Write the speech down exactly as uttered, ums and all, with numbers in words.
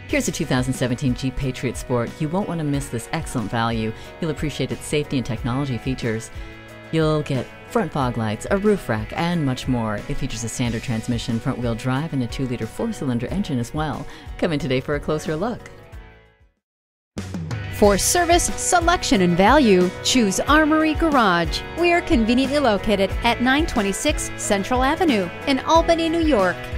Here's a two thousand seventeen Jeep Patriot Sport. You won't want to miss this excellent value. You'll appreciate its safety and technology features. You'll get front fog lights, a roof rack, and much more. It features a standard transmission, front-wheel drive, and a two liter four-cylinder engine as well. Come in today for a closer look. For service, selection, and value, choose Armory Garage. We are conveniently located at nine twenty-six Central Avenue in Albany, New York.